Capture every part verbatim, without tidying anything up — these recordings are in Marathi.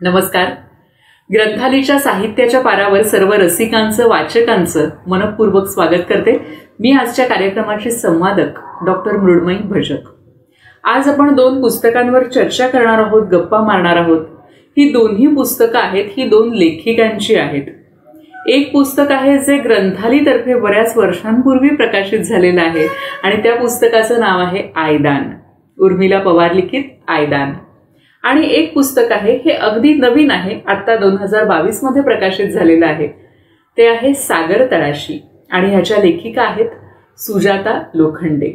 नमस्कार. ग्रंथालीच्या साहित्याच्या पारावर सर्व रसिकांचं वाचकांचं मनपूर्वक स्वागत करते. मी आजच्या कार्यक्रमाची संवादक डॉक्टर मृण्मयी भजक. आज आपण दोन पुस्तकांवर चर्चा करणार आहोत, गप्पा मारणार आहोत. ही दोन्ही पुस्तकं आहेत, ही दोन लेखिकांची आहेत. एक पुस्तक आहे जे ग्रंथालीतर्फे बऱ्याच वर्षांपूर्वी प्रकाशित झालेलं आहे आणि त्या पुस्तकाचं नाव आहे आयदान, उर्मिला पवार लिखित आयदान. आणि एक पुस्तक आहे, हे अगदी नवीन आहे, आता दोन हजार बावीस मध्ये प्रकाशित झालेलं आहे. ते आहे सागर तळाशी आणि ह्याच्या लेखिका आहेत सुजाता लोखंडे.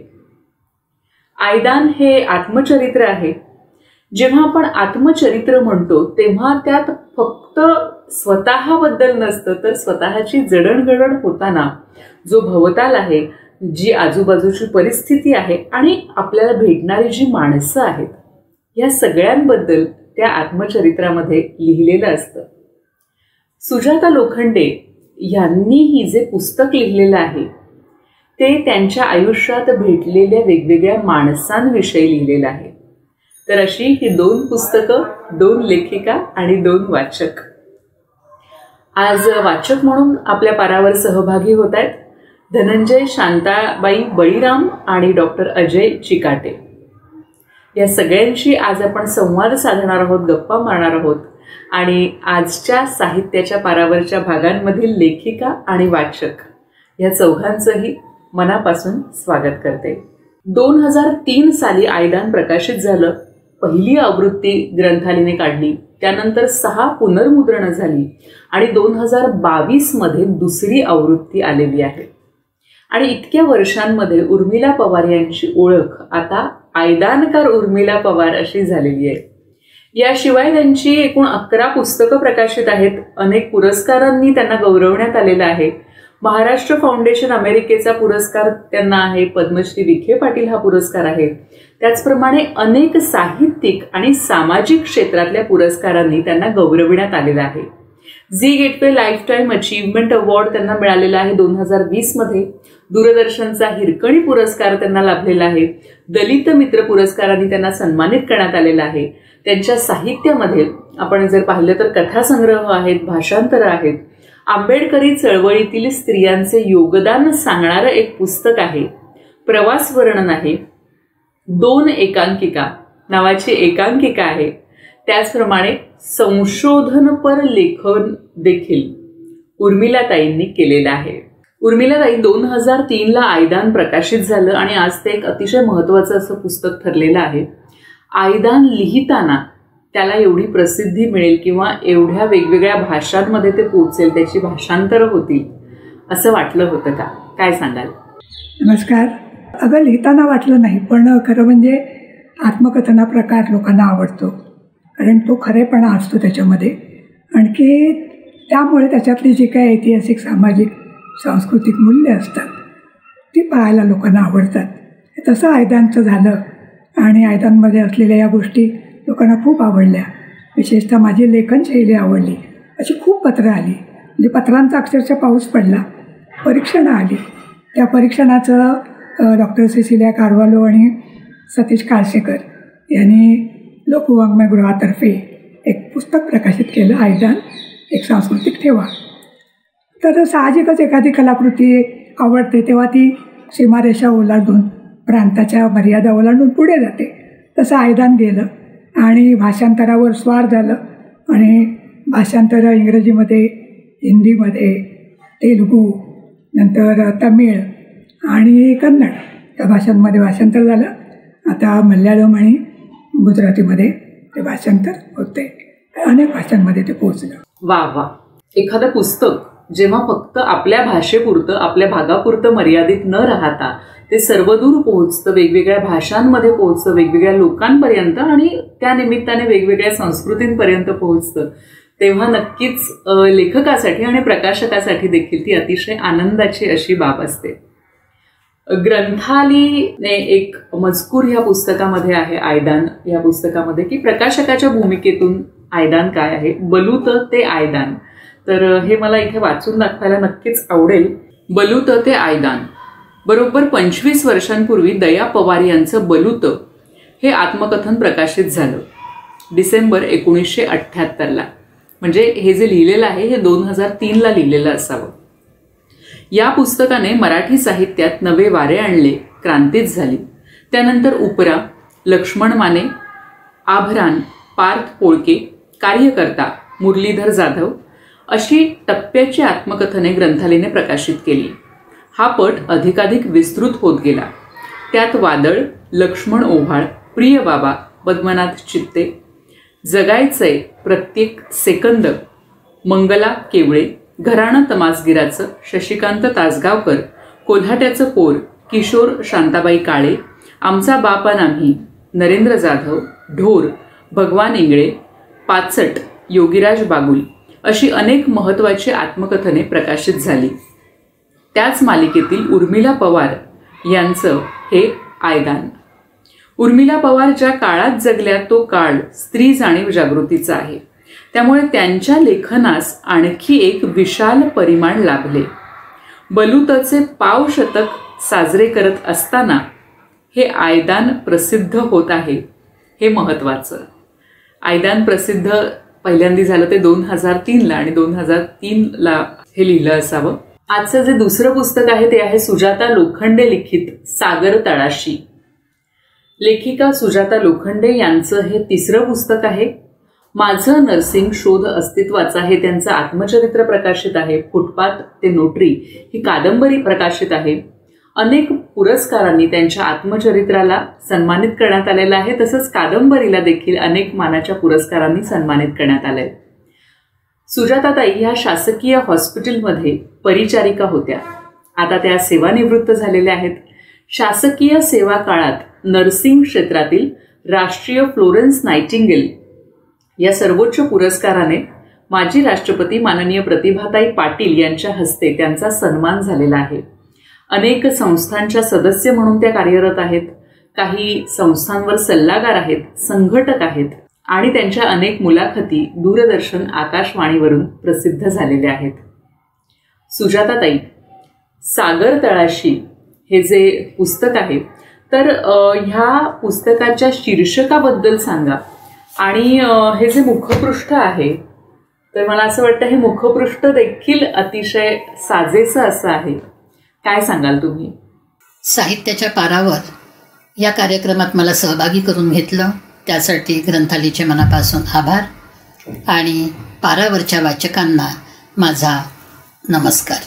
आयदान हे आत्मचरित्र आहे. जेव्हा आपण आत्मचरित्र म्हणतो तेव्हा त्यात फक्त स्वतःबद्दल नसतं, तर स्वतःची जडणघडण होताना जो भवताल आहे, जी आजूबाजूची परिस्थिती आहे आणि आपल्याला भेटणारी जी माणसं आहेत, या सगळ्यांबद्दल त्या आत्मचरित्रामध्ये लिहिलेलं असतं. सुजाता लोखंडे यांनी ही जे पुस्तक लिहिलेलं आहे ते त्यांच्या आयुष्यात भेटलेल्या वेगवेगळ्या माणसांविषयी लिहिलेलं आहे. तर अशी ही दोन पुस्तकं, दोन लेखिका आणि दोन वाचक. आज वाचक म्हणून आपल्या पारावर सहभागी होत आहेत धनंजय शांताबाई बळीराम आणि डॉक्टर अजय चिकाटे. या सगळ्यांशी आज आपण संवाद साधणार आहोत, गप्पा मारणार आहोत आणि आजच्या साहित्याच्या पारावरच्या भागांमधील लेखिका आणि वाचक या चौघांचंही मनापासून स्वागत करते. दोन हजार तीन साली आयदान प्रकाशित झालं. पहिली आवृत्ती ग्रंथालीने काढली, त्यानंतर सहा पुनर्मुद्रणं झाली आणि दोन हजार बावीस मध्ये दुसरी आवृत्ती आलेली आहे. आणि इतक्या वर्षांमध्ये उर्मिला पवार यांची ओळख आता आयदानकार उर्मिला पवार अशी झालेली आहे. याशिवाय त्यांची एकूण अकरा पुस्तकं प्रकाशित आहेत. अनेक पुरस्कारांनी त्यांना गौरवण्यात आलेलं आहे. महाराष्ट्र फाउंडेशन अमेरिकेचा पुरस्कार त्यांना आहे. पद्मश्री विखे पाटील हा पुरस्कार आहे. त्याचप्रमाणे अनेक साहित्यिक आणि सामाजिक क्षेत्रातल्या पुरस्कारांनी त्यांना गौरविण्यात आलेलं आहे. Zee gateway life time achievement award त्यांना मिळालेला आहे दोन हजार वीस मध्ये. दूरदर्शनचा हिरकणी पुरस्कार त्यांना लाभलेला आहे. दलित मित्र पुरस्कारांनी त्यांना सन्मानित करण्यात आलेला आहे. त्यांच्या साहित्यामध्ये आपण जर पाहिलं तर कथासंग्रह आहेत, भाषांतरं आहेत. आंबेडकरी चळवळीतील स्त्रियांचे योगदान सांगणारं एक पुस्तक आहे. प्रवास वर्णन आहे. दोन एकांकिका नावाची एकांकिका आहे. त्याचप्रमाणे संशोधनपर लेखन देखील उर्मिलाताईंनी केलेलं आहे. उर्मिलाताई दोन हजार तीन ला आयदान प्रकाशित झालं आणि आज ते एक अतिशय महत्वाचं असं पुस्तक ठरलेलं आहे. आयदान लिहिताना त्याला एवढी प्रसिद्धी मिळेल किंवा एवढ्या वेगवेगळ्या भाषांमध्ये ते पोहोचेल, त्याची भाषांतरं होतील असं वाटलं होतं का? काय सांगाल? नमस्कार. अगं लिहिताना वाटलं नाही, पण खरं म्हणजे आत्मकथना प्रकार लोकांना आवडतो, कारण तो खरेपणा असतो त्याच्यामध्ये. आणखी त्यामुळे त्याच्यातली जी काही ऐतिहासिक, सामाजिक, सांस्कृतिक मूल्य असतात ती पाहायला लोकांना आवडतात. तसं आयदानचं झालं आणि आयदानमध्ये असलेल्या या गोष्टी लोकांना खूप आवडल्या. विशेषतः माझी लेखनशैली आवडली. अशी खूप पत्रं आली, म्हणजे पत्रांचा अक्षरशः पाऊस पडला. परीक्षणं आली. त्या परीक्षणाचं डॉक्टर सिसिलिया कार्वालो आणि सतीश काळसेकर यांनी लोकवाङ्मयगृहातर्फे एक पुस्तक प्रकाशित केलं, आयदान एक सांस्कृतिक ठेवा. तर साहजिकच एखादी कलाकृती आवडते तेव्हा ती सीमारेषा ओलांडून, प्रांताच्या मर्यादा ओलांडून पुढे जाते. तसं आयदान गेलं आणि भाषांतरावर स्वार झालं आणि भाषांतर इंग्रजीमध्ये, हिंदीमध्ये, तेलुगू, नंतर तमिळ आणि कन्नड त्या भाषांमध्ये भाषांतर झालं. आता मल्याळम आणि गुजरातीमध्ये ते भाषांतर होते. अनेक भाषांमध्ये ते पोहोचलं. वा वा. एखादं पुस्तक जेव्हा फक्त आपल्या भाषेपुरतं, आपल्या भागापुरतं मर्यादित न राहता ते सर्वदूर पोहोचतं, वेगवेगळ्या भाषांमध्ये पोहोचतं, वेगवेगळ्या लोकांपर्यंत आणि त्या निमित्ताने वेगवेगळ्या संस्कृतींपर्यंत पोहोचतं, तेव्हा नक्कीच लेखकासाठी आणि प्रकाशकासाठी देखील ती अतिशय आनंदाची अशी बाब असते. ग्रंथालीने एक मजकूर ह्या पुस्तकामध्ये आहे, आयदान या पुस्तकामध्ये, की प्रकाशकाच्या भूमिकेतून आयदान काय आहे, बलूत ते आयदान. तर हे मला इथे वाचून दाखवायला नक्कीच आवडेल. बलूत ते आयदान. बरोबर पंचवीस वर्षांपूर्वी दया पवार यांचं बलूत हे आत्मकथन प्रकाशित झालं. डिसेंबर एकोणीसशे अठ्ठ्याहत्तरला. म्हणजे हे जे लिहिलेलं आहे हे दोन हजार तीनला लिहिलेलं असावं. या पुस्तकाने मराठी साहित्यात नवे वारे आणले, क्रांतीच झाली. त्यानंतर उपरा, लक्ष्मण माने, आभरान, पार्थ पोळके, कार्यकर्ता, मुरलीधर जाधव अशी टप्प्याची आत्मकथने ग्रंथालीने प्रकाशित केली. हा पट अधिकाधिक विस्तृत होत गेला. त्यात वादळ, लक्ष्मण ओव्हाळ, प्रिय बाबा, पद्मनाथ चित्ते, जगायचंय प्रत्येक सेकंद, मंगला केवळे, घराणं तमासगिराचं, शशिकांत तासगावकर, कोल्हाट्याचं पोर, किशोर शांताबाई काळे, आमचा बापा नाम्ही, नरेंद्र जाधव, ढोर, भगवान इंगळे, पाचट, योगीराज बागुल अशी अनेक महत्त्वाची आत्मकथने प्रकाशित झाली. त्याच मालिकेतील उर्मिला पवार यांचं हे आयदान. उर्मिला पवार ज्या काळात जगल्या तो काळ स्त्री जाणीव जागृतीचा आहे. त्यामुळे त्यांच्या लेखनास आणखी एक विशाल परिमाण लाभले. बलुतचे पाव शतक साजरे करत असताना हे आयदान प्रसिद्ध होत आहे, हे महत्त्वाचं. आयदान प्रसिद्ध पहिल्यांदा झालं ते दोन हजार तीनला आणि दोन हजार तीनला हे लिहिलं असावं. आजचं जे दुसरं पुस्तक आहे ते आहे सुजाता लोखंडे लिखित सागर तळाशी. लेखिका सुजाता लोखंडे यांचं हे तिसरं पुस्तक आहे. माझं नर्सिंग शोध अस्तित्वाचा हे त्यांचं आत्मचरित्र प्रकाशित आहे. फुटपाथ ते नोटरी ही कादंबरी प्रकाशित आहे. अनेक पुरस्कारांनी त्यांच्या आत्मचरित्राला सन्मानित करण्यात आलेलं आहे. तसंच कादंबरीला देखील अनेक मानाच्या पुरस्कारांनी सन्मानित करण्यात आले. सुजाताताई ह्या शासकीय हॉस्पिटलमध्ये परिचारिका होत्या. आता त्या सेवानिवृत्त झालेल्या आहेत. शासकीय सेवा काळात नर्सिंग क्षेत्रातील राष्ट्रीय फ्लोरेन्स नायटिंगेल या सर्वोच्च पुरस्काराने माजी राष्ट्रपती माननीय प्रतिभाताई पाटील यांच्या हस्ते त्यांचा सन्मान झालेला आहे. अनेक संस्थांच्या सदस्य म्हणून त्या कार्यरत आहेत. काही संस्थांवर सल्लागार आहेत, संघटक आहेत आणि त्यांच्या अनेक मुलाखती दूरदर्शन, आकाशवाणीवरून प्रसिद्ध झालेल्या आहेत. सुजाताताई सागर तळाशी हे जे पुस्तक आहे तर ह्या पुस्तकाच्या शीर्षकाबद्दल सांगा. आणि हे जे मुखपृष्ठ आहे तर मला असं वाटतं हे मुखपृष्ठ देखील अतिशय साजेसं असं आहे. काय सांगाल तुम्ही? साहित्याच्या पारावर या कार्यक्रमात मला सहभागी करून घेतलं त्यासाठी ग्रंथालीचे मनापासून आभार आणि पारावरच्या वाचकांना माझा नमस्कार.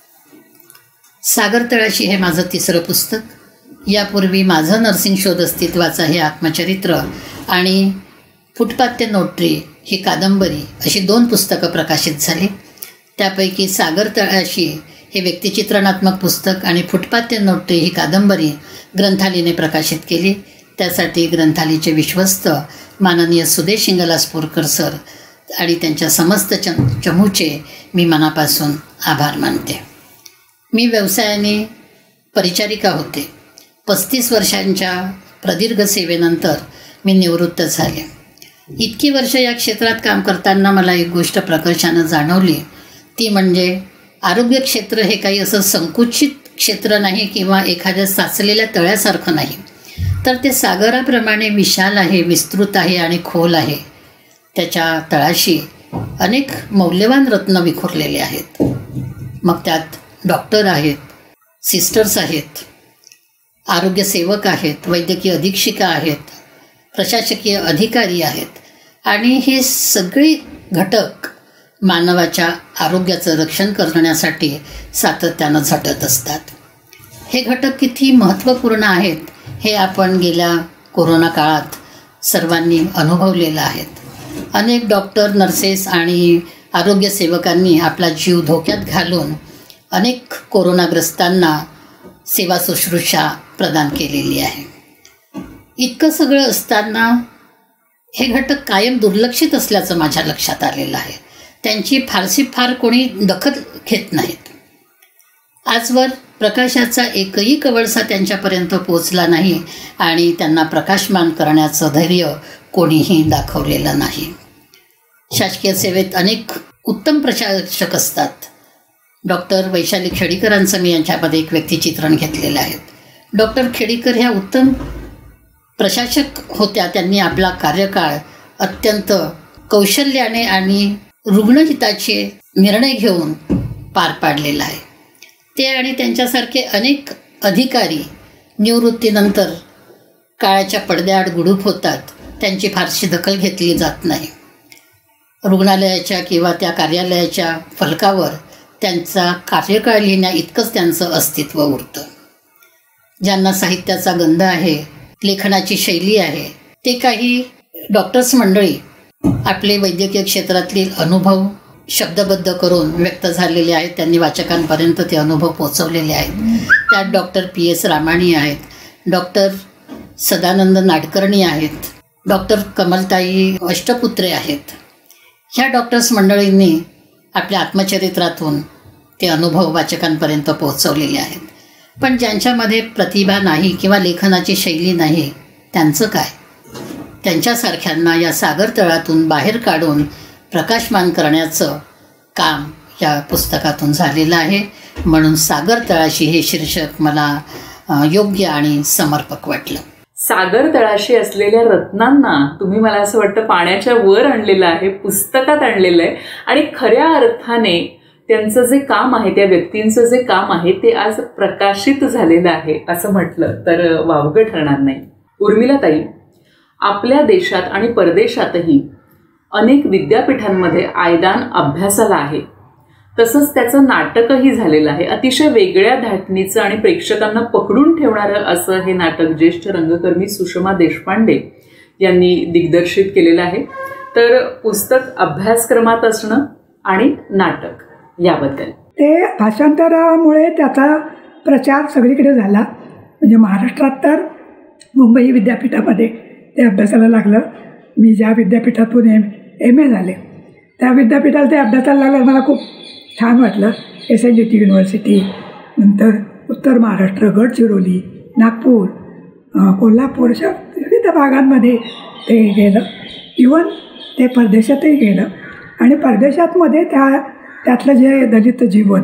सागर तळाशी हे माझं तिसरं पुस्तक. यापूर्वी माझं नर्सिंग शोध अस्तित्वाचा हे आत्मचरित्र आणि फुटपाथ ते नोटरी ही कादंबरी अशी दोन पुस्तकं प्रकाशित झाली. त्यापैकी सागर तळाशी हे व्यक्तिचित्रणात्मक पुस्तक आणि फुटपाथ ते नोटरी ही कादंबरी ग्रंथालीने प्रकाशित केली. त्यासाठी ग्रंथालीचे विश्वस्त माननीय सुदेश इंगलासपूरकर सर आणि त्यांच्या समस्त चम चमूचे मी मनापासून आभार मानते. मी व्यवसायाने परिचारिका होते. पस्तीस वर्षांच्या प्रदीर्घ सेवेनंतर मी निवृत्त झाले. इतकी वर्ष या क्षेत्रात काम करताना मला एक गोष्ट प्रकर्षानं जाणवली, ती म्हणजे आरोग्य क्षेत्र हे काही असं संकुचित क्षेत्र नाही किंवा एखाद्या साचलेल्या तळ्यासारखं नाही, तर ते सागराप्रमाणे विशाल आहे, विस्तृत आहे आणि खोल आहे. त्याच्या तळाशी अनेक मौल्यवान रत्न विखुरलेले आहेत. मग त्यात डॉक्टर आहेत, सिस्टर्स आहेत, आरोग्यसेवक आहेत, वैद्यकीय अधीक्षिका आहेत, प्रशासकीय अधिकारी आहेत आणि हे सगळे घटक मानवाच्या आरोग्याचं रक्षण करण्यासाठी सातत्यानं झटत असतात. हे घटक किती महत्त्वपूर्ण आहेत हे आपण गेल्या कोरोना काळात सर्वांनी अनुभवलेलं आहेत. अनेक डॉक्टर, नर्सेस आणि आरोग्यसेवकांनी आपला जीव धोक्यात घालून अनेक कोरोनाग्रस्तांना सेवा शुश्रूषा प्रदान केलेली आहे. इतकं सगळं असताना हे घटक कायम दुर्लक्षित असल्याचं माझ्या लक्षात आलेलं आहे. त्यांची फारशी फार कोणी दखल घेत नाहीत. आजवर प्रकाशाचा एकही कवळसा त्यांच्यापर्यंत पोचला नाही आणि त्यांना प्रकाशमान करण्याचं धैर्य कोणीही दाखवलेलं नाही. शासकीय सेवेत अनेक उत्तम प्रशासक असतात. डॉक्टर वैशाली खेडीकरांचं मी यांच्यामध्ये एक व्यक्तिचित्रण घेतलेलं आहे. डॉक्टर खेडीकर ह्या उत्तम प्रशासक होत्या. त्यांनी आपला कार्यकाळ अत्यंत कौशल्याने आणि रुग्णहिताचे निर्णय घेऊन पार पाडलेला आहे. ते आणि त्यांच्यासारखे अनेक अधिकारी निवृत्तीनंतर काळाच्या पडद्याआड गुडूप होतात. त्यांची फारशी दखल घेतली जात नाही. रुग्णालयाच्या किंवा त्या कार्यालयाच्या फलकावर त्यांचा कार्यकाळ लिहिण्या इतकंच त्यांचं अस्तित्व उरतं. ज्यांना साहित्याचा गंध आहे, लेखनाची शैली आहे, ते काही डॉक्टर्स मंडळी आपले वैद्यकीय क्षेत्रातील अनुभव शब्दबद्ध करून व्यक्त झालेले आहेत. त्यांनी वाचकांपर्यंत ते अनुभव पोहोचवलेले आहेत. त्यात डॉक्टर पी एस रामाणी आहेत, डॉक्टर सदानंद नाडकर्णी आहेत, डॉक्टर कमलताई अष्टपुत्रे आहेत. ह्या डॉक्टर्स मंडळींनी आपल्या आत्मचरित्रातून ते अनुभव वाचकांपर्यंत पोहोचवलेले आहेत. पण ज्यांच्यामध्ये प्रतिभा नाही किंवा लेखनाची शैली नाही, त्यांचं काय? त्यांच्यासारख्यांना या सागर तळातून बाहेर काढून प्रकाशमान करण्याचं काम या पुस्तकातून झालेलं आहे. म्हणून सागर तळाशी हे शीर्षक मला योग्य आणि समर्पक वाटलं. सागर तळाशी असलेल्या रत्नांना तुम्ही, मला असं वाटतं, पाण्याच्या वर आणलेलं आहे, पुस्तकात आणलेलं आहे. आणि खऱ्या अर्थाने त्यांचं जे काम आहे, त्या व्यक्तींचं जे काम आहे, ते आज प्रकाशित झालेलं आहे असं म्हटलं तर वावगं ठरणार नाही. उर्मिलाताई, आपल्या देशात आणि परदेशातही अनेक विद्यापीठांमध्ये आयदान अभ्यासाला आहे. तसंच त्याचं नाटकही झालेलं आहे. अतिशय वेगळ्या धाटणीचं आणि प्रेक्षकांना पकडून ठेवणारं असं हे नाटक ज्येष्ठ रंगकर्मी सुषमा देशपांडे यांनी दिग्दर्शित केलेलं आहे. तर पुस्तक अभ्यासक्रमात असणं आणि नाटक याबद्दल ते भाषांतरामुळे त्याचा प्रचार सगळीकडे झाला. म्हणजे महाराष्ट्रात तर मुंबई विद्यापीठामध्ये ते अभ्यासाला लागलं. मी ज्या विद्यापीठातून एम एम ए झाले त्या विद्यापीठाला ते अभ्यासाला लागलं. मला खूप छान वाटलं. S N D T university, नंतर उत्तर महाराष्ट्र, गडचिरोली, नागपूर, कोल्हापूर अशा विविध भागांमध्ये ते गेलं. इवन ते परदेशातही गेलं. आणि परदेशातमध्ये त्या त्यातलं जे दलित जीवन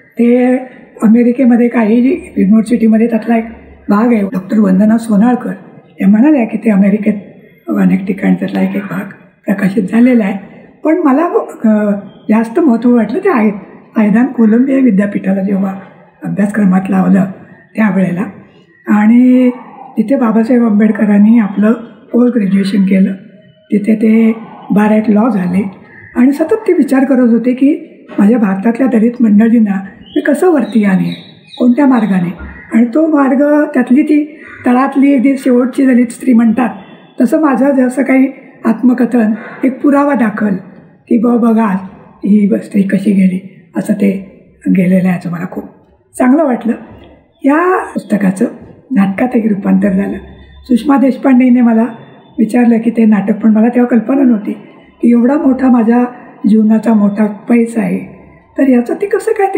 ते अमेरिकेमध्ये काही युनिव्हर्सिटीमध्ये त्यातला एक भाग आहे. डॉक्टर वंदना सोनाळकर हे म्हणाले की ते अमेरिकेत अनेक ठिकाणी त्यातला एक एक भाग प्रकाशित झालेला आहे. पण मला जास्त महत्त्व वाटलं ते आहे आयदान कोलंबिया विद्यापीठाला जेव्हा अभ्यासक्रमात लावलं त्यावेळेला. आणि तिथे बाबासाहेब आंबेडकरांनी आपलं पोस्ट ग्रॅज्युएशन केलं. तिथे ते बार ॲट लॉ झाले. आणि सतत ते विचार करत होते की माझ्या भारतातल्या दलित मंडळींना मी कसं वरती आणेन, कोणत्या मार्गाने. आणि तो मार्ग त्यातली ती तळातली अगदी शेवटची दलित स्त्री म्हणतात तसं माझं जसं काही आत्मकथन एक पुरावा दाखल की ब बघा ही स्त्री कशी गेली असं ते गेलेलं आहे. असं मला खूप चांगलं वाटलं. या पुस्तकाचं नाटकातही रूपांतर झालं. सुषमा देशपांडेने मला विचारलं की ते नाटक, पण मला तेव्हा कल्पना नव्हती की एवढा मोठा माझ्या जीवनाचा मोठा पैसा आहे तर याचं ती कसं काय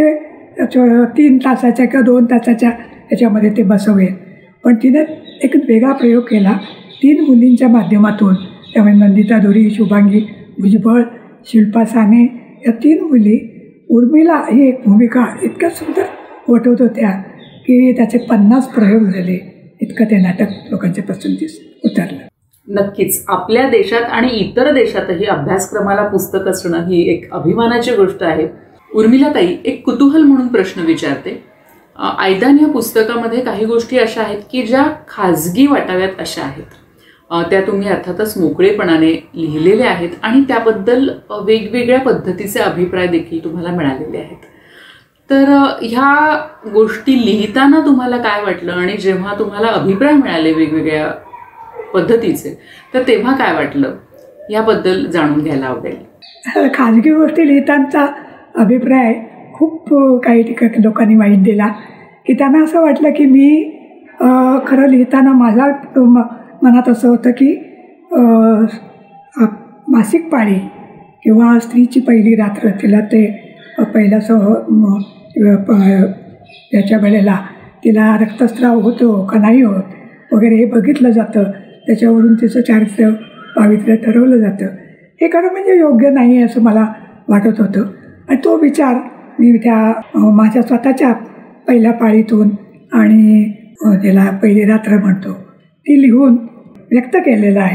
ते तीन तासाच्या किंवा दोन तासाच्या याच्यामध्ये ते बसवेल. पण तिने एक वेगळा प्रयोग केला. तीन मुलींच्या माध्यमातून, त्यामुळे नंदिता धुरी, शुभांगी भुजबळ, शिल्पा साने या तीन मुली उर्मिला ही एक भूमिका इतक्या सुंदर वटवत होत्या की त्याचे पन्नास प्रयोग झाले. इतकं ते नाटक लोकांच्या पसंतीस उतरलं. नक्कीच आपल्या देशात आणि इतर देशातही अभ्यासक्रमाला पुस्तक असणं ही एक अभिमानाची गोष्ट आहे. उर्मिलाताई, एक कुतूहल म्हणून प्रश्न विचारते. आयदान या पुस्तकामध्ये काही गोष्टी अशा आहेत की ज्या खाजगी वाटाव्यात अशा आहेत. त्या तुम्ही अर्थातच मोकळेपणाने लिहिलेल्या आहेत आणि त्याबद्दल वेगवेगळ्या पद्धतीचे अभिप्राय देखील तुम्हाला मिळालेले आहेत. तर ह्या गोष्टी लिहिताना तुम्हाला काय वाटलं आणि जेव्हा तुम्हाला अभिप्राय मिळाले वेगवेगळ्या पद्धतीचे तर तेव्हा काय वाटलं याबद्दल जाणून घ्यायला आवडेल. खाजगी गोष्टी लिहितांचा अभिप्राय खूप काही ठिकाणी लोकांनी वाईट दिला की त्यांना असं वाटलं की मी खरं लिहिताना माझ्या मनात असं होतं की मासिक पाळी किंवा स्त्रीची पहिली रात्र, तिला ते पहिला सह याच्या वेळेला तिला रक्तस्राव होतो का नाही होत वगैरे हे बघितलं जातं. त्याच्यावरून तिचं चारित्र्य पावित्र्य ठरवलं जातं. हे खरं म्हणजे योग्य नाही असं मला वाटत होतं. आणि तो विचार मी त्या माझ्या स्वतःच्या पहिल्या पाळीतून आणि त्याला पहिली रात्र म्हणतो ती लिहून व्यक्त केलेलं आहे.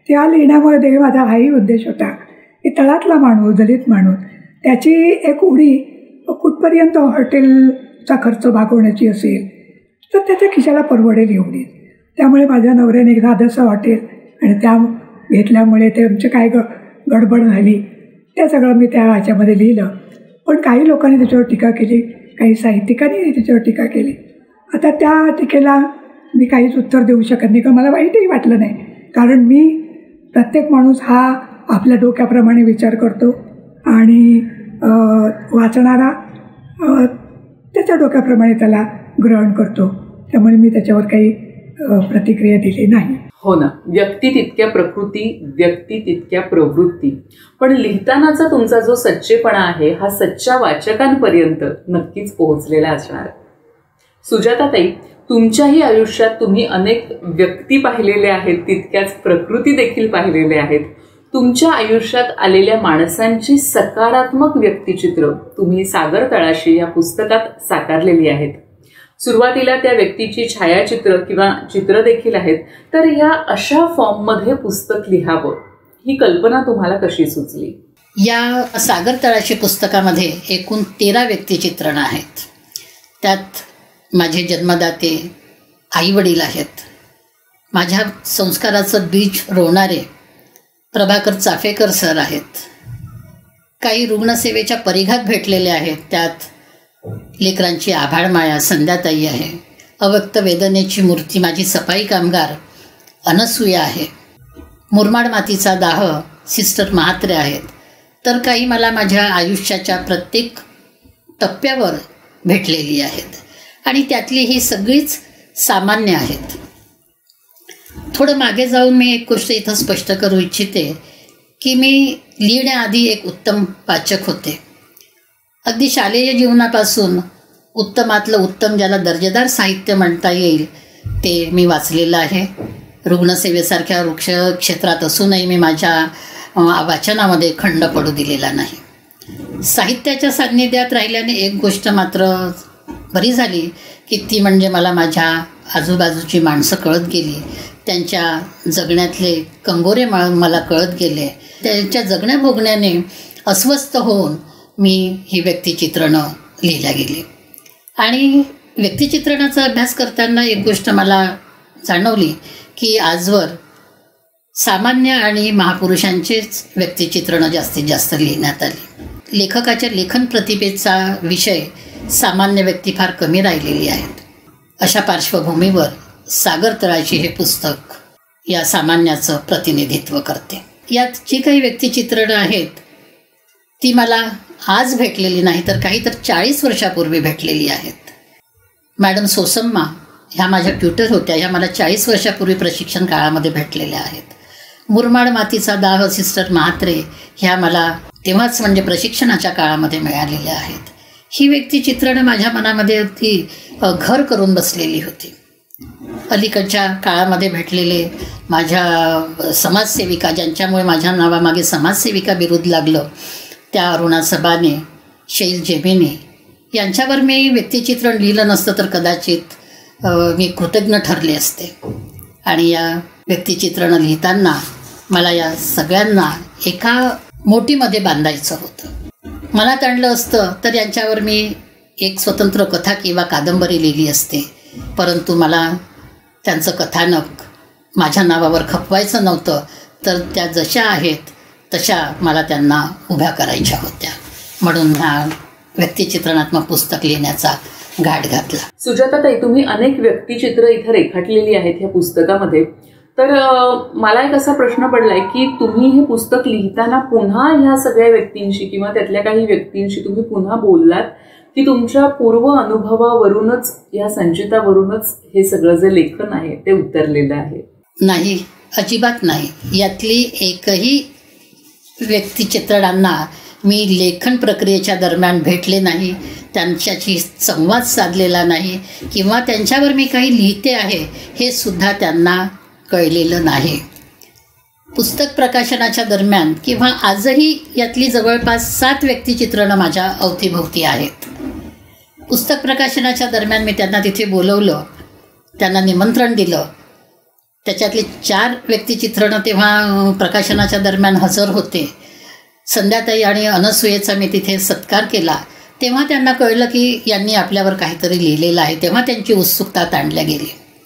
त्या लिहिण्यामध्ये माझा हाही उद्देश होता की तळातला माणूस, दलित माणूस, त्याची एक उडी कुठपर्यंत हॉटेलचा खर्च भागवण्याची असेल तर त्याच्या खिशाला परवडेल एवढी. त्यामुळे माझ्या नवऱ्याने एक दादरचं हॉटेल आणि त्या घेतल्यामुळे ते आमची काय ग गडबड झाली, ते सगळं मी त्या ह्याच्यामध्ये लिहिलं. पण काही लोकांनी त्याच्यावर टीका केली, काही साहित्यिकांनी त्याच्यावर टीका केली. आता त्या टीकेला मी काहीच उत्तर देऊ शकत नाही, कारण मला वाईटही वाटलं नाही, कारण मी प्रत्येक माणूस हा आपल्या डोक्याप्रमाणे विचार करतो आणि वाचणारा त्याच्या डोक्याप्रमाणे त्याला ग्रहण करतो. त्यामुळे मी त्याच्यावर काही प्रतिक्रिया दिली नाही. हो ना, व्यक्ती तितक्या प्रकृती, व्यक्ती तितक्या प्रवृत्ती. पण लिहितानाचा तुमचा जो सच्चेपणा आहे हा सच्च्या वाचकांपर्यंत नक्कीच पोहोचलेला असणार. सुजाताताई, तुमच्याही आयुष्यात तुम्ही अनेक व्यक्ती पाहिलेल्या आहेत, तितक्याच प्रकृती देखील पाहिलेल्या आहेत. तुमच्या आयुष्यात आलेल्या माणसांची सकारात्मक व्यक्तिचित्र तुम्ही सागर तळाशी या पुस्तकात साकारलेली आहेत. सुरुवातीला त्या व्यक्तीची छायाचित्र किंवा चित्र देखील आहेत. तर या अशा फॉर्ममध्ये पुस्तक लिहावं ही कल्पना तुम्हाला कशी सुचली? या सागर तळाशी पुस्तकामध्ये एकूण तेरा व्यक्तिचित्रण आहेत. त्यात माझे जन्मदाते आईवडील आहेत, माझ्या संस्काराचं बीज रोवणारे प्रभाकर चाफेकर सर आहेत, काही रुग्णसेवेच्या परिघात भेटलेले आहेत. त्यात लेकरांची आभाळमाया संध्याताई आहे, अव्यक्त वेदनेची मूर्ती माझी सफाई कामगार अनसूया आहे, मुरमाड मातीचा दाह सिस्टर म्हात्रे आहेत. तर काही मला माझ्या आयुष्याच्या प्रत्येक टप्प्यावर भेटलेली आहेत आणि त्यातली ही सगळीच सामान्य आहेत. थोडं मागे जाऊन मी एक गोष्ट इथं स्पष्ट करू इच्छिते की मी लिहिण्याआधी एक उत्तम वाचक होते. अगदी शालेय जीवनापासून उत्तमातलं उत्तम, ज्याला दर्जेदार साहित्य म्हणता येईल, ते मी वाचलेलं आहे. रुग्णसेवेसारख्या वृक्ष क्षेत्रात असूनही मी माझ्या वाचनामध्ये खंड पडू दिलेला नाही. साहित्याच्या सान्निध्यात राहिल्याने एक गोष्ट मात्र बरी झाली की ती म्हणजे मला माझ्या आजूबाजूची माणसं कळत गेली, त्यांच्या जगण्यातले कंगोरे मला कळत गेले. त्यांच्या जगण्या भोगण्याने अस्वस्थ होऊन मी ही व्यक्तिचित्रणं लिहिल्या गेली. आणि व्यक्तिचित्रणाचा अभ्यास करताना एक गोष्ट मला जाणवली की आजवर सामान्य आणि महापुरुषांचेच व्यक्तिचित्रणं जास्तीत जास्त लिहिण्यात आली. लेखकाच्या लेखन प्रतिभेचा विषय सामान्य व्यक्ती फार कमी राहिलेली आहेत. अशा पार्श्वभूमीवर सागर तळाशी हे पुस्तक या सामान्याचं प्रतिनिधित्व करते. यात जी काही व्यक्तिचित्रणं आहेत ती मला आज भेटलेली नाही, तर काही तर चाळीस वर्षापूर्वी भेटलेली आहेत. मॅडम सोसम्मा ह्या माझ्या ट्युटर होत्या, ह्या मला चाळीस वर्षापूर्वी प्रशिक्षण काळामध्ये भेटलेल्या आहेत. मुरमाड मातीचा दाह सिस्टर म्हात्रे ह्या मला तेव्हाच म्हणजे प्रशिक्षणाच्या काळामध्ये मिळालेल्या आहेत. ही व्यक्तिचित्रणं माझ्या मनामध्ये अगदी घर करून बसलेली होती. अलीकडच्या काळामध्ये भेटलेले माझ्या समाजसेविका, ज्यांच्यामुळे माझ्या नावामागे समाजसेविका बिरुद लागलं, त्या अरुणा सबाने, शैल जेमिनी यांच्यावर मी व्यक्तिचित्रण लिहिलं नसतं तर कदाचित मी कृतज्ञ ठरले असते. आणि या व्यक्तिचित्रणं लिहिताना मला या सगळ्यांना एका मोठीमध्ये बांधायचं होतं. मनात आणलं असतं तर यांच्यावर मी एक स्वतंत्र कथा किंवा कादंबरी लिहिली असते, परंतु मला त्यांचं कथानक माझ्या नावावर खपवायचं नव्हतं, तर त्या जशा आहेत तशा मला त्यांना उभ्या करायच्या होत्या. म्हणून हा व्यक्तिचित्रणात्मक पुस्तक लिहिण्याचा घाट घातला. सुजाताताई, तुम्ही अनेक व्यक्तिचित्र इथं रेखाटलेली आहेत ह्या पुस्तकामध्ये. तर मला एक असा प्रश्न पडलाय की तुम्ही हे पुस्तक लिहिताना पुन्हा ह्या सगळ्या व्यक्तींशी किंवा त्यातल्या काही व्यक्तींशी तुम्ही पुन्हा बोललात की तुमच्या पूर्व अनुभवावरूनच, या संचितावरूनच हे सगळं जे लेखन आहे ते उतरलेलं आहे? नाही, अजिबात नाही. यातली एकही व्यक्तिचित्रणांना मी लेखन प्रक्रियेच्या दरम्यान भेटले नाही, त्यांच्याशी संवाद साधलेला नाही किंवा त्यांच्यावर मी काही लिहिते आहे हे सुद्धा त्यांना कळलेलं नाही. पुस्तक प्रकाशनाच्या दरम्यान किंवा आजही यातली जवळपास सात व्यक्तिचित्रणं माझ्या अवतीभोवती आहेत. पुस्तक प्रकाशनाच्या दरम्यान मी त्यांना तिथे बोलवलं, त्यांना निमंत्रण दिलं त्याच्यातले चार व्यक्तिचित्रणं तेव्हा प्रकाशनाच्या दरम्यान हजर होते. संध्याताई आणि अनसूयेचा मी तिथे सत्कार केला. तेव्हा त्यांना कळलं की यांनी आपल्यावर काहीतरी लिहिलेलं आहे. तेव्हा त्यांची उत्सुकता ताणल्या गेली.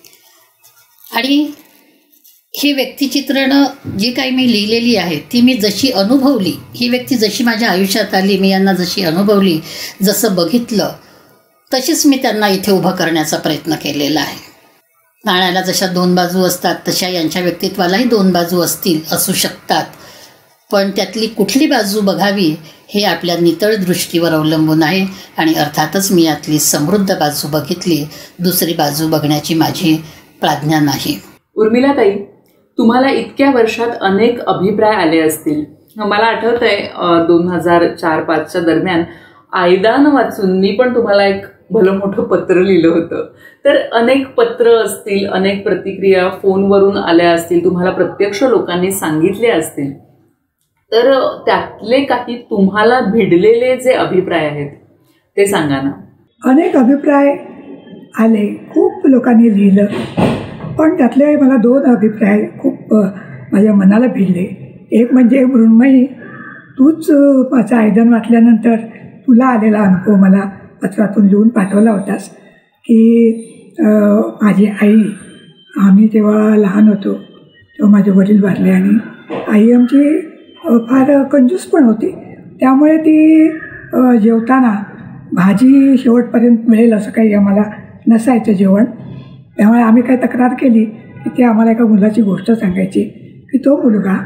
आणि ही व्यक्तिचित्रणं जी काही मी लिहिलेली आहे ती मी जशी अनुभवली, ही व्यक्ती जशी माझ्या आयुष्यात आली, मी यांना जशी अनुभवली, जसं बघितलं तशीच मी त्यांना इथे उभं करण्याचा प्रयत्न केलेला आहे. नाण्याला जशा दोन बाजू असतात तशा यांच्या व्यक्तित्वालाही दोन बाजू असतील, असू शकतात. पण त्यातली कुठली बाजू बघावी हे आपल्या नितळ दृष्टीवर अवलंबून आहे. आणि अर्थातच मी यातली समृद्ध बाजू बघितली, दुसरी बाजू बघण्याची माझी प्राज्ञा नाही. उर्मिलाताई, तुम्हाला इतक्या वर्षात अनेक अभिप्राय आले असतील. मला आठवतंय दोन हजार चार पाचच्या दरम्यान आयदान वाचून मी पण तुम्हाला एक भलं मोठं पत्र लिहिलं होतं. तर अनेक पत्र असतील, अनेक प्रतिक्रिया फोनवरून आल्या असतील, तुम्हाला प्रत्यक्ष लोकांनी सांगितले असतील. तर त्यातले काही तुम्हाला भिडलेले जे अभिप्राय आहेत ते सांगा ना. अनेक अभिप्राय आले, खूप लोकांनी लिहिलं, पण त्यातले मला दोन अभिप्राय खूप माझ्या मनाला भिडले. एक म्हणजे मृण्मयी, तूच माझं आयदान वाचल्यानंतर तुला आलेला अनुभव मला पत्रातून लिहून पाठवला होतास की माझी आई, आम्ही जेव्हा लहान होतो तेव्हा माझे वडील वारले आणि आई आमची फार कंजूस पण होती. त्यामुळे ती जेवताना भाजी शेवटपर्यंत मिळेल असं काही आम्हाला नसायचं जेवण. त्यामुळे आम्ही काही तक्रार केली की ते आम्हाला एका मुलाची गोष्ट सांगायची की तो मुलगा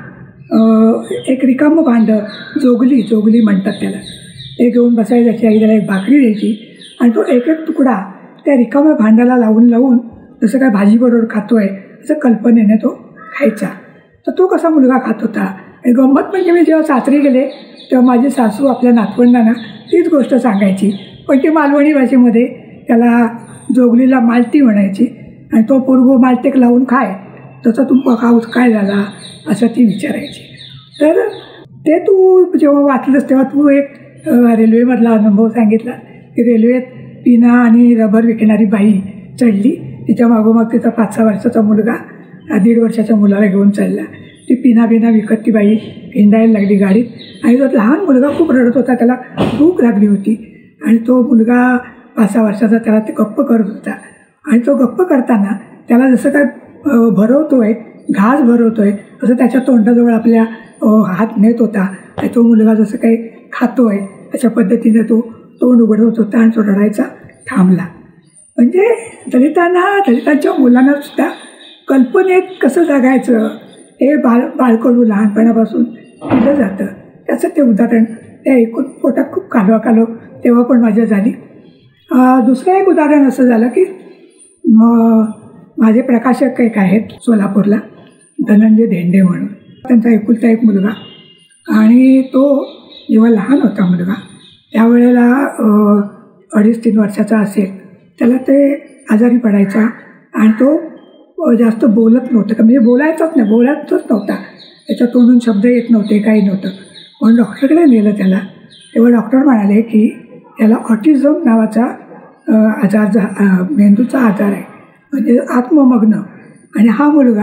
एक रिकामं भांडं, जोगली जोगली म्हणतात त्याला, ते घेऊन बसायला, त्याची आई त्याला एक भाकरी द्यायची आणि तो एक एक तुकडा त्या रिकाम्या भांड्याला लावून लावून जसं काय भाजीबरोबर खातो आहे असं कल्पनेने तो खायचा. तर तो कसा मुलगा खात होता. आणि गंमत म्हणजे मी जेव्हा सासरी गेले तेव्हा माझी सासू आपल्या नातवंडांना तीच गोष्ट सांगायची, पण ती मालवणी भाषेमध्ये त्याला जोगलीला मालती म्हणायची आणि तो पोरगो मालतेक लावून खाय, तसा तू खाऊस काय झाला असं ती विचारायची. तर ते तू जेव्हा वाचलंस तेव्हा तू एक रेल्वेमधला अनुभव सांगितला की रेल्वेत पिना आणि रबर विकणारी बाई चढली, तिच्या मागोमाग तिचा पाच सहा वर्षाचा मुलगा दीड वर्षाच्या मुलाला घेऊन चालला. ती पिना बिना विकत ती बाई हिंडायला लागली गाडीत आणि तो लहान मुलगा खूप रडत होता, त्याला भूक लागली होती आणि तो मुलगा पाच सहा वर्षाचा त्याला ते गप्प करत होता. आणि तो गप्प करताना त्याला जसं काय भरवतो आहे, घास भरवतो आहे तसं त्याच्या तोंडाजवळ आपल्या हात नेत होता आणि तो मुलगा जसं काही खातो आहे अशा पद्धतीने तो तोंड उघडत होता आणि तो रडायचा थांबला. म्हणजे दलितांना, दलितांच्या मुलांनासुद्धा कल्पनेत कसं जगायचं हे बाळ बाळकडू लहानपणापासून दिलं जातं. त्याचं ते उदाहरण त्या ऐकून पोटात खूप कालवा कालव तेव्हा पण माझ्या झाली. दुसरं एक उदाहरण असं झालं की मग माझे प्रकाशक एक आहेत सोलापूरला, धनंजय धेंडे म्हणून, त्यांचा एकुलता एक मुलगा, आणि तो जेव्हा लहान होता मुलगा त्यावेळेला अडीच तीन वर्षाचा असेल, त्याला ते आजारी पडायचा आणि तो जास्त बोलत नव्हतं, का म्हणजे बोलायचंच नाही, बोलायचंच नव्हता, त्याच्या तोंडून शब्द येत नव्हते, काही नव्हतं. पण डॉक्टरकडे नेलं त्याला, तेव्हा डॉक्टर म्हणाले की त्याला ऑटिझम नावाचा आजार जा मेंदूचा आजार आहे, म्हणजे आत्ममग्न, आणि हा मुलगा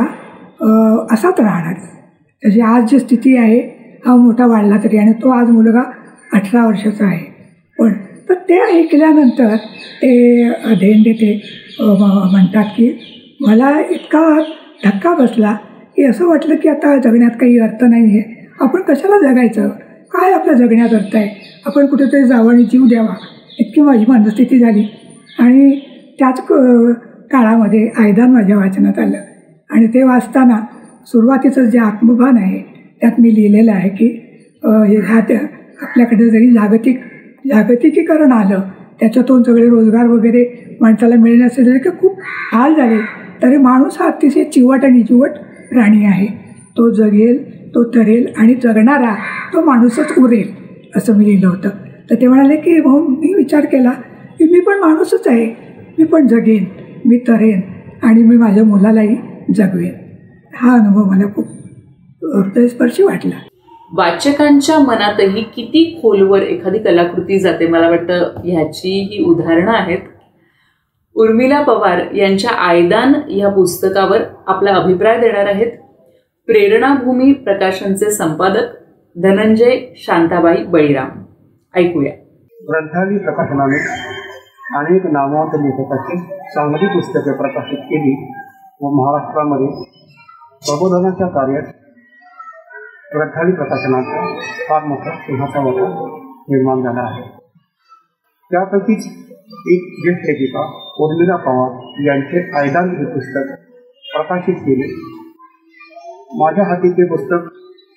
असाच राहणार. त्याची आज जी स्थिती आहे, हा मोठा वाढला तरी, आणि तो आज मुलगा अठरा वर्षाचा आहे. पण तर ते ऐकल्यानंतर ते धेंडे ते म्हणतात की मला इतका धक्का बसला की असं वाटलं की आता जगण्यात काही अर्थ नाही आहे, आपण कशाला जगायचं, काय आपल्या जगण्यात अर्थ आहे, आपण कुठेतरी जावं आणि जीव द्यावा, इतकी माझी मनस्थिती झाली. आणि त्याच काळामध्ये आयदान माझ्या वाचनात आलं आणि ते वाचताना सुरुवातीचं जे आत्मभान आहे त्यात मी लिहिलेलं आहे की ह्या त्या आपल्याकडे जरी जागतिक जागतिकीकरण आलं, त्याच्यातून सगळे रोजगार वगैरे माणसाला मिळणे असे जरी की खूप हाल झाले, तरी माणूस हा अतिशय चिवट आणि चिवट प्राणी आहे. तो जगेल, तो तरेल आणि जगणारा तो माणूसच उरेल, असं मी लिहिलं होतं. तर ते म्हणाले की भाऊ, मी विचार केला की मी पण माणूसच आहे, मी पण जगेन, मी तरेन आणि मी माझ्या मुलालाही जगवेन. हा अनुभव मला खूप हृदयस्पर्शी वाटला. वाचकांच्या मनातही किती खोलवर एखादी कलाकृती जाते, मला वाटतं ह्याची ही उदाहरणं आहेत. उर्मिला पवार यांच्या आयदान या पुस्तकावर आपला अभिप्राय देणार आहेत प्रेरणाभूमी प्रकाशनचे संपादक धनंजय शांताबाई बळीराम. ऐकूया. ग्रंथाली प्रकाशनाने अनेक नामवंत लेखकांची चांगली पुस्तके प्रकाशित केली व महाराष्ट्रामध्ये प्रबोधनाच्या कार्यात ग्रंथाली प्रकाशनाचा फार मोठा सिंहाचा वाटा निर्माण झाला आहे. त्यापैकीच एक ज्येष्ठ लेखिका उर्मिला पवार यांचे आयदान हे पुस्तक प्रकाशित केले. माझ्या हाती ते पुस्तक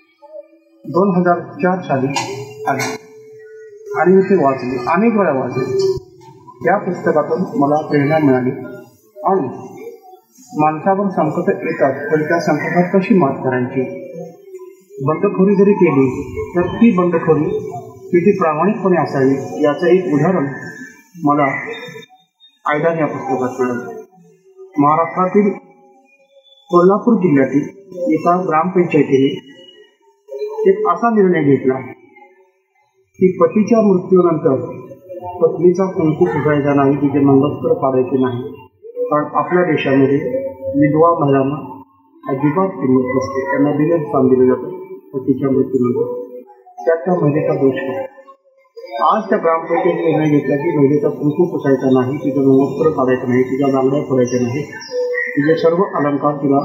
दोन हजार चार साली आले आणि मी ते वाचले, अनेक वेळा वाचले. या पुस्तकातून मला प्रेरणा मिळाली आणि माणसावर संकट येतात पण त्या संकटात कशी मात करायची. बंडखोरी जरी केली तर ती बंडखोरी किती प्रामाणिकपणे असावी याचं एक उदाहरण मला आयदान या पुस्तकात मिळालं. महाराष्ट्रातील कोल्हापूर जिल्ह्यातील एका ग्रामपंचायतीने एक असा निर्णय घेतला की पतीच्या मृत्यूनंतर पत्नीचा कुंकू फुटायचा नाही, तिचे मंगळसूत्र पाडायचे नाही. कारण आपल्या देशामध्ये विधवा महिलांना अजिबात किंमत नसते, त्यांना दिलेच स्थान दिले जातं पतीच्या मृत्यूनंतर. त्यात त्या महिलेचा दोष आहे. आज त्या ग्रामपंचायतीने निर्णय घेतला की महिलेचा कुंकू पुसायचा नाही, तिचं मंगळसूत्र काढायचं नाही, तिच्या बांगड्या फोडायच्या नाही, तिचे सर्व अलंकार तिला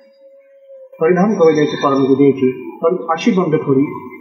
परिधान करू द्यायची परवानगी द्यायची. पण अशी बंडखोरी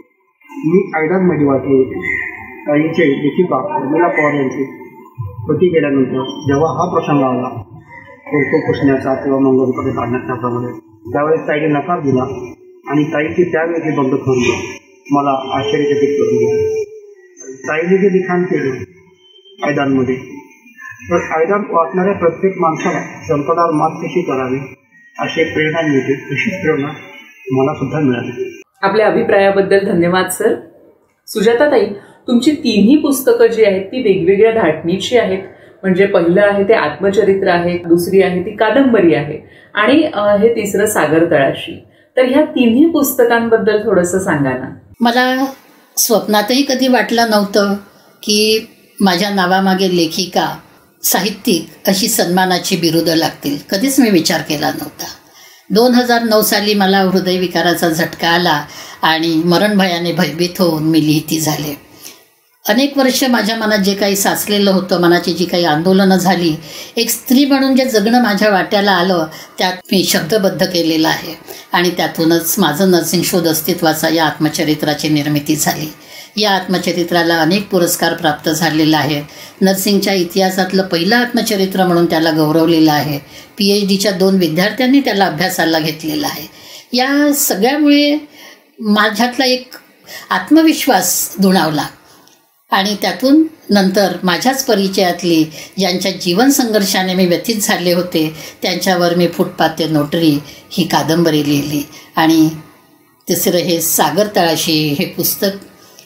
मी आयदानमध्ये वाचली होती. ताईंचे लेखिका उर्मिला पवार यांचे पती गेल्यानंतर जेव्हा हा प्रसंग आला कुंकू पुसण्याचा किंवा मंगळसूत्र काढण्याच्या प्रमाणे, त्यावेळेस ताईने नकार दिला आणि ताईची त्यावेळी बंडखोरी मला आश्चर्यचकित करून दिली. ताईने जे लिखाण केलं आयदानमध्ये, तर आयदान वाचणाऱ्या प्रत्येक माणसाला संकटावर मात कशी करावी अशी प्रेरणा मिळते. तशीच प्रेरणा मला सुद्धा मिळाली. आपल्या अभिप्रायाबद्दल धन्यवाद सर. सुजाताताई, तुमची तिन्ही पुस्तकं जी आहेत ती वेगवेगळ्या धाटणीची आहेत. म्हणजे पहिलं आहे ते आत्मचरित्र आहे, दुसरी आहे ती कादंबरी आहे आणि हे तिसरं सागर तळाशी. तर ह्या तिन्ही पुस्तकांबद्दल थोडंसं सांगा ना. मला स्वप्नातही कधी वाटलं नव्हतं की माझ्या नावामागे लेखिका, साहित्यिक अशी सन्मानाची बिरुदं लागतील. कधीच मी विचार केला नव्हता. दोन हजार नऊ साली मला हृदयविकाराचा झटका आला आणि मरणभयाने भयभीत होऊन मी लिहिती झाले. अनेक वर्ष माझ्या मनात जे काही साचलेलं होतं, मनाची जी काही आंदोलनं झाली, एक स्त्री म्हणून जे जगणं माझ्या वाट्याला आलं त्यात मी शब्दबद्ध केलेलं आहे आणि त्यातूनच माझं नर्सिंग शोध अस्तित्वाचा या आत्मचरित्राची निर्मिती झाली. या आत्मचरित्राला अनेक पुरस्कार प्राप्त झालेले आहेत. नर्सिंगच्या इतिहासातलं पहिलं आत्मचरित्र म्हणून त्याला गौरवलेलं आहे. पी एच डीच्या दोन विद्यार्थ्यांनी त्याला अभ्यासाला घेतलेला आहे. या सगळ्यामुळे माझ्यातला एक आत्मविश्वास दुणावला आणि त्यातून नंतर माझ्याच परिचयातली ज्यांच्या जीवन संघर्षाने मी व्यथित झाले होते त्यांच्यावर मी फुटपाथ ते नोटरी ही कादंबरी लिहिली. आणि तिसरं हे सागर तळाशी हे पुस्तक.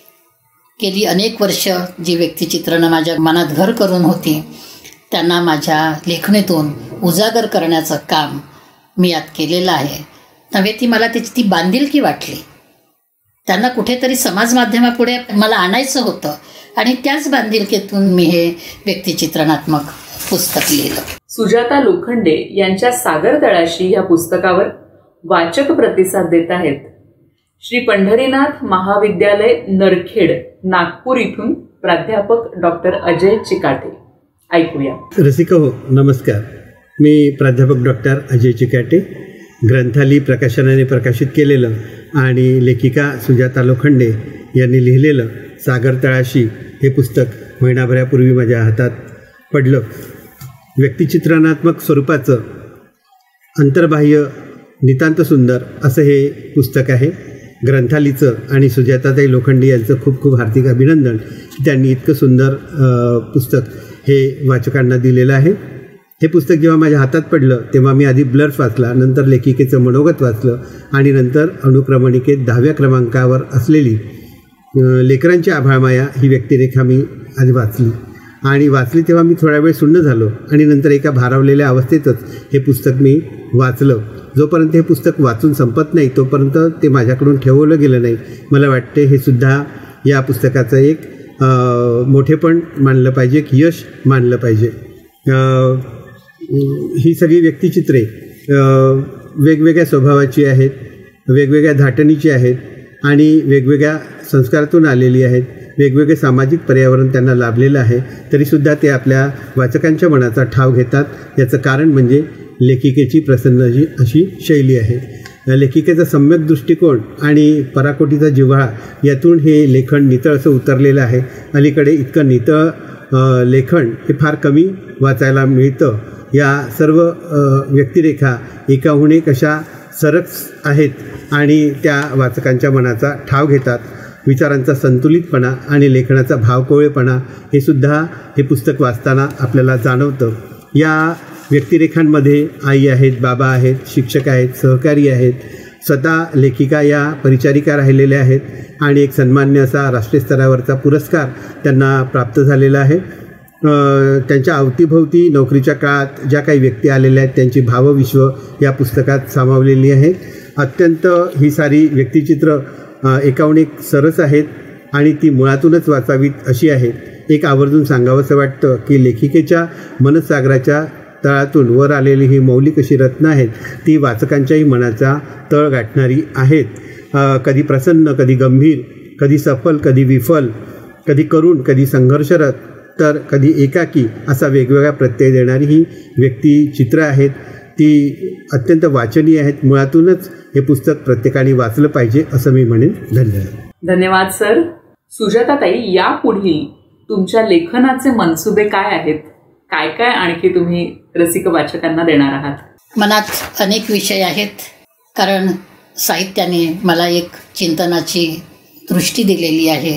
गेली अनेक वर्ष जी व्यक्तिचित्रणं माझ्या मनात घर करून होती त्यांना माझ्या लेखणीतून उजागर करण्याचं काम मी यात केलेलं आहे. नव्हे ती मला त्याची ती बांधिलकी वाटली. त्यांना कुठेतरी समाज माध्यमापुढे मला आणायचं होतं आणि त्याच बांधिलकीतून मी हे व्यक्तिचित्रणात्मक पुस्तक लिहिलं. सुजाता लोखंडे यांच्या सागर तळाशी या पुस्तकावर वाचक प्रतिसाद देत आहेत श्री पंढरीनाथ महाविद्यालय नरखेड नागपूर इथून प्राध्यापक डॉक्टर अजय चिकाटे. ऐकूया. रसिका हो, नमस्कार. मी प्राध्यापक डॉक्टर अजय चिकाटे. ग्रंथाली प्रकाशनाने प्रकाशित केलेलं आणि लेखिका सुजाता लोखंडे यांनी लिहिलेलं सागर तळाशी हे पुस्तक महिनाभरापूर्वी माझ्या हातात पडलं. व्यक्तिचित्रणात्मक स्वरूपाचं, अंतर्बाह्य, नितांत सुंदर असं हे पुस्तक आहे. ग्रंथालीचं आणि सुजाताताई लोखंडे यांचं खूप खूप हार्दिक अभिनंदन की त्यांनी इतकं सुंदर पुस्तक हे वाचकांना दिलेलं आहे. हे पुस्तक जेव्हा माझ्या हातात पडलं तेव्हा मी आधी ब्लर्स वाचला, नंतर लेखिकेचं मनोगत वाचलं आणि नंतर अनुक्रमणिकेत दहाव्या क्रमांकावर असलेली लेकरांची आभाळमाया ही व्यक्तिरेखा मी आधी वाचली आणि वाचली तेव्हा मी थोडा वेळ सुन्न झालो आणि नंतर एका भारावलेल्या अवस्थेतच हे पुस्तक मी वाचलं. जोपर्यंत हे पुस्तक वाचून संपत नाही तोपर्यंत ते माझ्याकडून ठेवलं गेलं नाही. मला वाटते हे सुद्धा या पुस्तकाचं एक मोठेपण मानलं पाहिजे, एक यश मानलं पाहिजे. ही सगळी व्यक्तिचित्रे वेगवेगळ्या स्वभावाची आहेत, वेगवेगळ्या धाटणीची आहेत आणि वेगवेगळ्या संस्कारातून आलेली आहेत. वेगवेगळे सामाजिक पर्यावरण त्यांना लाभलेलं आहे, तरीसुद्धा ते आपल्या वाचकांच्या मनाचा ठाव घेतात. याचं कारण म्हणजे लेखिकेची प्रसन्न अशी अशी शैली आहे. लेखिकेचा सम्यक दृष्टिकोन आणि पराकोटीचा जिव्हाळा यातून हे लेखन नितळ असं उतरलेलं आहे. अलीकडे इतकं नितळ लेखन हे फार कमी वाचायला मिळतं. या सर्व व्यक्तिरेखा एकाहून एक अशा सरस आहेत आणि त्या वाचकांच्या मनाचा ठाव घेतात. विचारांचा संतुलितपणा आणि लेखनाचा भावकोळेपणा हे सुद्धा हे पुस्तक वाचताना आपल्याला जाणवतं. या व्यक्तिरेखांमध्ये आई आहेत, बाबा आहेत, शिक्षक आहेत, सहकारी आहेत, स्वतः लेखिका या परिचारिका राहिलेल्या आहेत आणि एक सन्मान्य असा राष्ट्रीय स्तरावरचा पुरस्कार त्यांना प्राप्त झालेला आहे. त्यांच्या अवतीभोवती नोकरीच्या काळात ज्या काही व्यक्ती आलेल्या आहेत त्यांची भावविश्व या पुस्तकात सामावलेली आहेत. अत्यंत ही सारी व्यक्तिचित्र एकाहून एक सरस आहेत आणि ती मुळातूनच वाचावीत अशी आहेत. एक आवर्जून सांगावंसं वाटतं की लेखिकेच्या मनसागराच्या तळातून वर आलेली ही मौलिक अशी रत्नं आहेत, ती वाचकांच्याही मनाचा तळ गाठणारी आहेत. कधी प्रसन्न, कधी गंभीर, कधी सफल, कधी विफल, कधी करुण, कधी संघर्षरत, तर कधी एकाकी असा वेगवेगळा प्रत्यय देणारी ही व्यक्तिचित्र आहेत. ती अत्यंत वाचनीय आहेत. मुळातूनच हे पुस्तक प्रत्येकाने वाचलं पाहिजे असं मी म्हणेन. धन्यवाद. धन्यवाद सर. सुजाताताई, यापुढील तुमच्या लेखनाचे मनसुबे काय आहेत? काय काय आणखी तुम्ही रसिक वाचकांना देणार आहात? मनात अनेक विषय आहेत, कारण साहित्याने मला एक चिंतनाची दृष्टी दिलेली आहे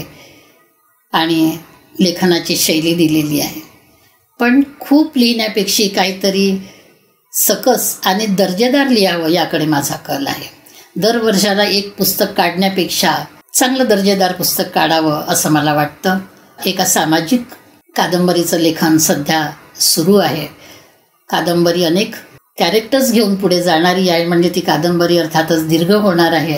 आणि लेखनाची शैली दिलेली आहे. पण खूप लिहिण्यापेक्षा काहीतरी सकस आणि दर्जेदार लिहावं याकडे माझा कल आहे. दर वर्षाला एक पुस्तक काढण्यापेक्षा चांगलं दर्जेदार पुस्तक काढावं असं मला वाटतं. एका सामाजिक कादंबरीचं लेखन सध्या सुरू आहे. कादंबरी अनेक कॅरेक्टर्स घेऊन पुढे जाणारी आहे, म्हणजे ती कादंबरी अर्थातच दीर्घ होणार आहे.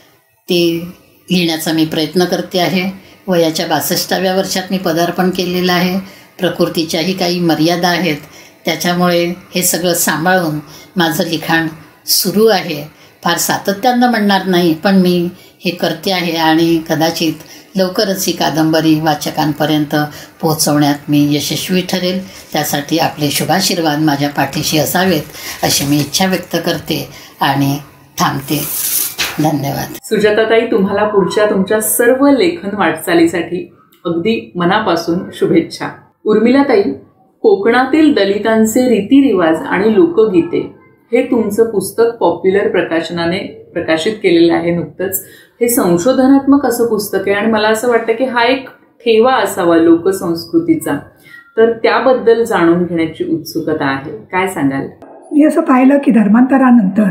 ती लिहिण्याचा मी प्रयत्न करते आहे. वयाच्या बासष्टाव्या वर्षात मी पदार्पण केलेलं आहे. प्रकृतीच्याही काही मर्यादा आहेत, त्याच्यामुळे हे सगळं सांभाळून माझं लिखाण सुरू आहे. फार सातत्यानं म्हणणार नाही, पण मी हे करते आहे आणि कदाचित लवकरच ही कादंबरी वाचकांपर्यंत पोहोचवण्यात मी यशस्वी ठरेल. त्यासाठी आपले शुभाशीर्वाद माझ्या पाठीशी असावेत अशी मी इच्छा व्यक्त करते आणि थांबते. धन्यवाद. सुजाताताई, तुम्हाला पुढच्या तुमच्या सर्व लेखन वाटचालीसाठी अगदी मनापासून शुभेच्छा. उर्मिलाताई, कोकणातील दलितांचे रीतिरिवाज आणि लोकगीते हे तुमचं पुस्तक पॉप्युलर प्रकाशनाने प्रकाशित केलेलं आहे नुकतंच. हे संशोधनात्मक असं पुस्तक आहे आणि मला असं वाटतं की हा एक ठेवा असावा लोकसंस्कृतीचा, तर त्याबद्दल जाणून घेण्याची उत्सुकता आहे. काय सांगाल? मी असं पाहिलं की धर्मांतरानंतर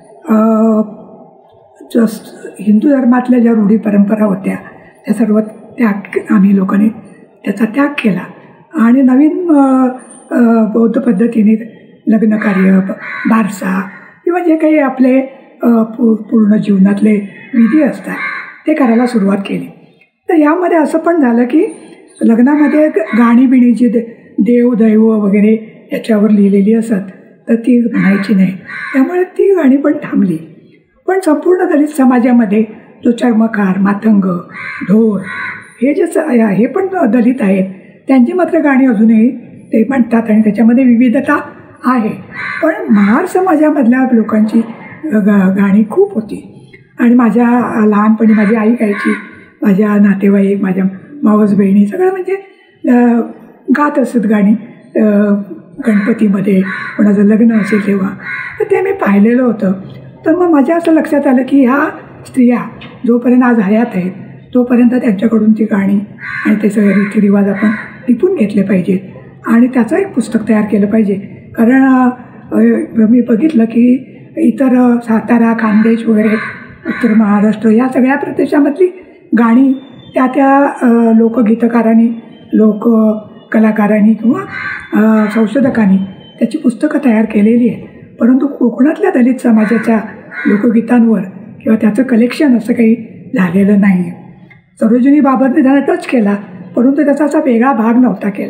जस्ट हिंदू धर्मातल्या ज्या रूढी परंपरा होत्या त्या सर्व त्याग आम्ही लोकांनी त्याचा त्याग केला आणि नवीन बौद्ध पद्धतीने लग्नकार्य, बारसा किंवा जे काही आपले पू पूर्ण जीवनातले विधी असतात ते करायला सुरुवात केली. तर यामध्ये असं पण झालं की लग्नामध्ये गाणी बिणी जी दे देव दैव वगैरे याच्यावर लिहिलेली असत तर ती म्हणायची नाही, त्यामुळे ती गाणी पण थांबली. पण संपूर्ण दलित समाजामध्ये जो चर्मकार, मातंग, ढोर हे जे हे पण दलित आहेत त्यांची मात्र गाणी अजूनही ते म्हणतात आणि त्याच्यामध्ये विविधता आहे. पण महार समाजामधल्या लोकांची गा गाणी खूप होती आणि माझ्या लहानपणी माझी आई गायची, माझ्या नातेवाईक, माझ्या मावस बहिणी सगळं म्हणजे गात असत गाणी. गणपतीमध्ये कोणाचं लग्न असेल तेव्हा तर ते मी पाहिलेलं होतं. तर मग माझ्या असं लक्षात आलं की ह्या स्त्रिया जोपर्यंत आज हयात आहेत तोपर्यंत त्यांच्याकडून ती गाणी आणि ते सगळे रीतिरिवाज आपण टिपून घेतले पाहिजेत आणि त्याचं एक पुस्तक तयार केलं पाहिजे. कारण मी बघितलं की इतर सातारा, खानदेश वगैरे, उत्तर महाराष्ट्र या सगळ्या प्रदेशामधली गाणी त्या त्या लोकगीतकारांनी, लोक कलाकारांनी किंवा संशोधकांनी त्याची पुस्तकं तयार केलेली आहेत. परंतु कोकणातल्या दलित समाजाच्या लोकगीतांवर किंवा त्याचं कलेक्शन असं काही झालेलं नाही आहे. सरोजिनी बाबतने त्याला टच केला परंतु त्याचा असा वेगळा भाग नव्हता केला.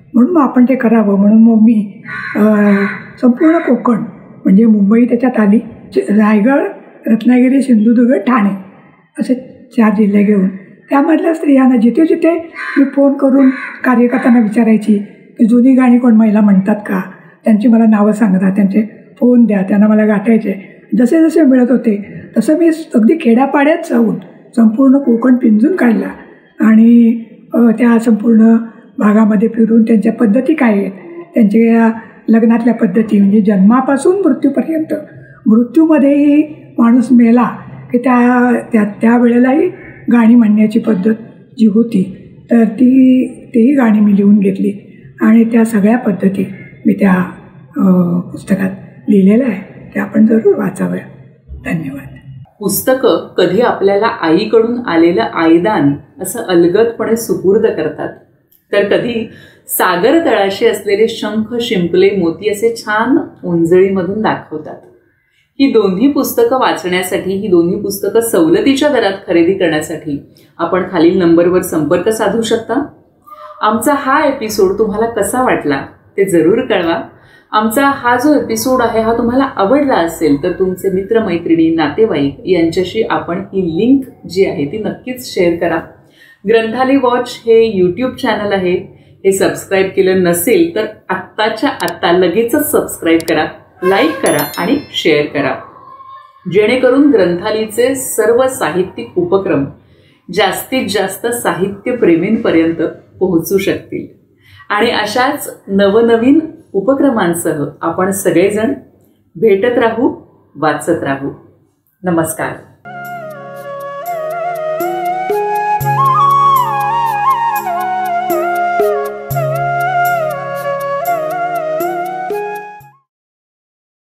म्हणून मग आपण ते करावं म्हणून मग मी संपूर्ण कोकण म्हणजे मुंबई त्याच्यात आली, रायगड, रत्नागिरी, सिंधुदुर्ग, ठाणे असे चार जिल्हे घेऊन त्यामधल्या स्त्रियांना जिथे जिथे मी फोन करून कार्यकर्त्यांना विचारायची की जुनी गाणी कोण महिला म्हणतात का, त्यांची मला नावं सांगता, त्यांचे फोन द्या, त्यांना मला गाठायचे. जसे जसे मिळत होते तसं मी अगदी खेड्यापाड्यात जाऊन संपूर्ण कोकण पिंजून काढला आणि त्या संपूर्ण भागामध्ये फिरून त्यांच्या पद्धती काय आहेत, त्यांच्या लग्नातल्या पद्धती म्हणजे जन्मापासून मृत्यूपर्यंत, मृत्यूमध्येही माणूस मेला की त्या त्या त्यावेळेलाही गाणी म्हणण्याची पद्धत जी होती तर ती तेही गाणी मी लिहून घेतली आणि त्या सगळ्या पद्धती मी त्या पुस्तकात लिहिलेल्या आहे. ते आपण जरूर वाचाव्या. धन्यवाद. पुस्तकं कधी आपल्याला आईकडून आलेलं आईदान असं अलगदपणे सुपूर्द करतात, तर कधी सागर तळाशी असलेले शंख, शिंपले, मोती असे छान उंजळीमधून दाखवतात. ही दोन्ही पुस्तकं वाचण्यासाठी, ही दोन्ही पुस्तकं सवलतीच्या दरात खरेदी करण्यासाठी आपण खालील नंबरवर संपर्क साधू शकता. आमचा हा एपिसोड तुम्हाला कसा वाटला ते जरूर कळवा. आमचा हा जो एपिसोड आहे हा तुम्हाला आवडला असेल तर तुमचे मित्रमैत्रिणी, नातेवाईक यांच्याशी आपण ही लिंक जी आहे ती नक्कीच शेअर करा. ग्रंथाली वॉच हे यूट्यूब चॅनल आहे, हे सबस्क्राईब केलं नसेल तर आत्ताच्या आत्ता लगेचच सबस्क्राईब करा, लाईक करा आणि शेअर करा, जेणेकरून ग्रंथालीचे सर्व साहित्यिक उपक्रम जास्तीत जास्त साहित्यप्रेमींपर्यंत पोहोचू शकतील. आणि अशाच नवनवीन उपक्रमांसह आपण सगळेजण भेटत राहू, वाचत राहू. नमस्कार.